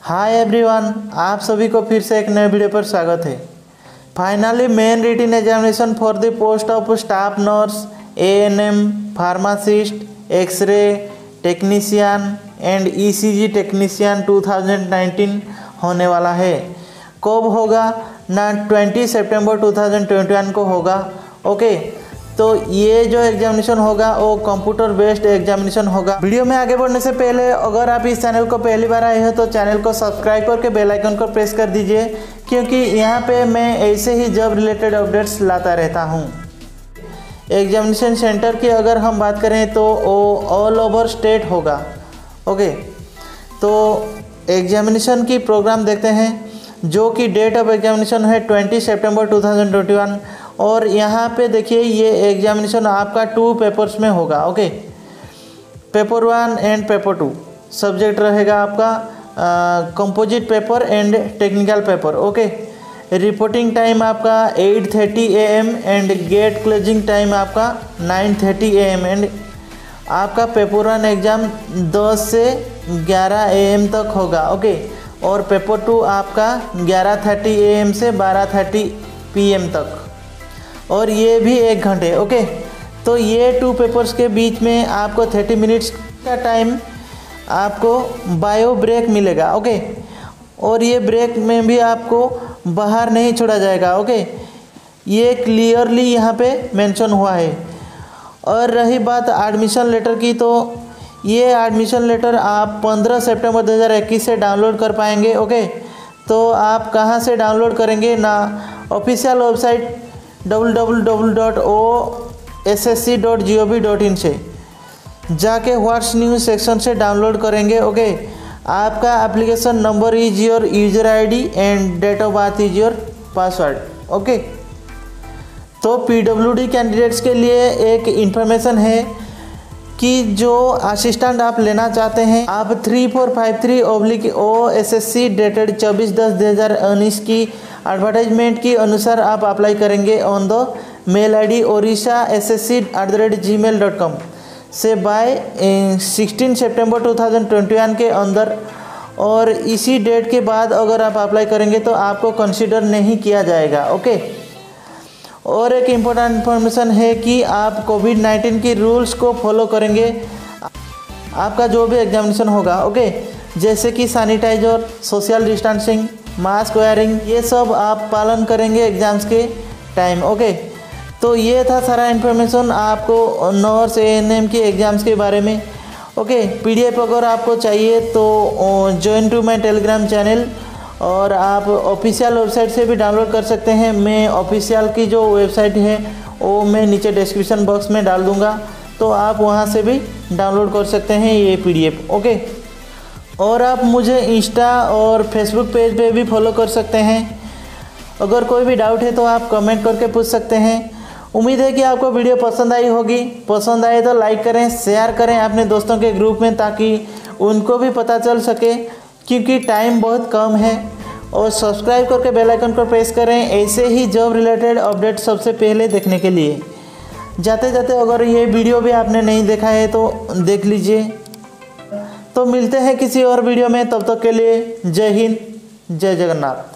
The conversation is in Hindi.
हाय एवरीवन, आप सभी को फिर से एक नए वीडियो पर स्वागत है। Finally main written examination for the post of staff nurse, ANM, pharmacist, x-ray technician and ECG technician 2019 होने वाला है। कब होगा ना 20 सितंबर 2021 को होगा। ओके, तो ये जो एग्जामिनेशन होगा वो कंप्यूटर बेस्ड एग्जामिनेशन होगा। वीडियो में आगे बढ़ने से पहले अगर आप इस चैनल को पहली बार आए हो तो चैनल को सब्सक्राइब करके बेल आइकन को प्रेस कर दीजिए, क्योंकि यहाँ पे मैं ऐसे ही जॉब रिलेटेड अपडेट्स लाता रहता हूँ। एग्जामिनेशन सेंटर की अगर हम बात करें तो वो ऑल ओवर स्टेट होगा। ओके, तो एग्जामिनेशन की प्रोग्राम देखते हैं, जो कि डेट ऑफ एग्जामिनेशन है 20 सितंबर 2021। और यहाँ पे देखिए ये एग्जामिनेशन आपका 2 पेपर्स में होगा। Okay, paper 1 and paper 2 subject रहेगा आपका composite paper and technical paper. Okay, reporting time आपका 8:30 AM and gate closing time आपका 9:30 AM एंड आपका पेपर 1 एग्ज़ाम 10 से 11 AM तक होगा। ओके, और पेपर 2 आपका 11:30 AM से 12:30 PM तक, और ये भी 1 घंटे। ओके, तो ये 2 पेपर्स के बीच में आपको 30 मिनट्स का टाइम आपको बायो ब्रेक मिलेगा। ओके, और ये ब्रेक में भी आपको बाहर नहीं छोड़ा जाएगा। ओके, ये क्लियरली यहाँ पे मेंशन हुआ है। और रही बात एडमिशन लेटर की, तो ये एडमिशन लेटर आप 15 सितंबर 2021 से डाउनलोड कर पाएंगे। ओके, तो आप कहाँ से डाउनलोड करेंगे ना, ऑफिशियल वेबसाइट www.ossc.gov.in से जाके व्हाट्स न्यूज़ सेक्शन से डाउनलोड करेंगे। ओके, आपका application number is your user ID and date of birth is your password. Okay, तो पीडब्ल्यूडी कैंडिडेट्स के लिए एक इन्फॉर्मेशन है कि जो असिस्टेंट आप लेना चाहते हैं, आप 3453/OSSC डेटेड 24/10/2019 की एडवर्टाइजमेंट के अनुसार आप अप्लाई करेंगे on the mail ID orissa.ssc@gmail.com से बाय 16 सितंबर 2021 के अंदर। और इसी डेट के बाद अगर आप अप्लाई करेंगे तो आपको कंसीडर नहीं किया जाएगा। ओके, और एक इम्पोर्टेंट इन्फॉर्मेशन है कि आप कोविड-19 की रूल्स को फॉलो करेंगे आपका जो भी एग्जामिनेशन होगा। ओके, जैसे कि sanitiser, social distancing, mask wearing, ये सब आप पालन करेंगे एग्ज़ाम्स के टाइम। ओके, तो ये था सारा इन्फॉर्मेशन आपको नर्स एएनएम की एग्ज़ाम्स के बारे में। ओके, पीडीएफ अगर आपको चाहिए तो join to my Telegram channel, और आप ऑफिशियल वेबसाइट से भी डाउनलोड कर सकते हैं। मैं ऑफिशियल की जो वेबसाइट है वो मैं नीचे डिस्क्रिप्शन बॉक्स में डाल दूँगा, तो आप वहाँ से भी डाउनलोड कर सकते हैं ये पीडीएफ। ओके, और आप मुझे इंस्टा और फेसबुक पेज पे भी फॉलो कर सकते हैं। अगर कोई भी डाउट है तो आप कमेंट करके पूछ सकते हैं। उम्मीद है कि आपको वीडियो पसंद आई होगी। पसंद आए तो लाइक करें, शेयर करें अपने दोस्तों के ग्रुप में, ताकि उनको भी पता चल सके, क्योंकि टाइम बहुत कम है। और सब्सक्राइब करके बेल आइकन को प्रेस करें ऐसे ही जॉब रिलेटेड अपडेट सबसे पहले देखने के लिए। जाते जाते अगर ये वीडियो भी आपने नहीं देखा है तो देख लीजिए। तो मिलते हैं किसी और वीडियो में, तब तक के लिए जय हिंद, जय जगन्नाथ।